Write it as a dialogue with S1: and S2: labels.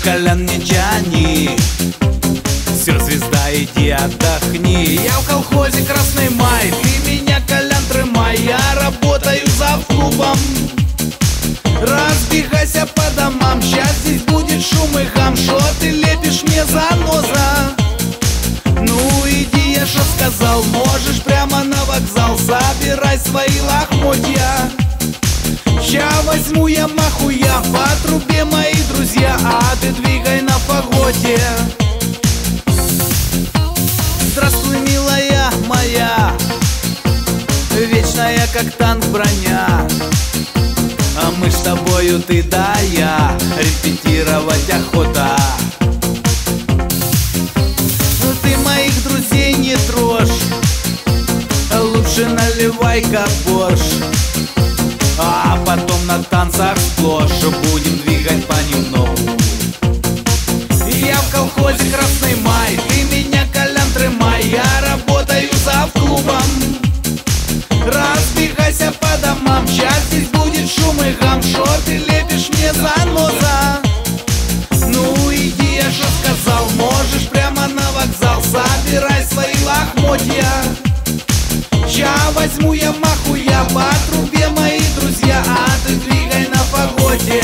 S1: Колян, не тяни, все, звезда, иди отдохни. Я в колхозе Красный Май, ты меня, Колян, трымай. Я работаю завклубом, разбегайся по домам. Сейчас здесь будет шум и хам. Шо ты лепишь мне, заноза? Ну иди, я шо сказал. Можешь прямо на вокзал, забирай свои лохмотья. Ща возьму я маху, я по трубе, мои друзья, а ты двигай на фаготе. Здравствуй, милая моя, вечная, как танк, броня. А мы ж с тобою, ты да я, репетировать охота. Ты моих друзей не трожь, лучше наливай-ка борщ. А потом на танцах сплошь будем двигать понемногу. Я в колхозе Красный Май, ты меня, Колян, трымай. Я работаю завклубом, разбегайся по домам. Сейчас здесь будет шум и гам. Шо ты лепишь мне, заноза? Ну иди, я шо сказал. Можешь прямо на вокзал, забирай свои лохмотья. Ща возьму я маху, я по трубе, мои друзья, а ты двигай на фаготе.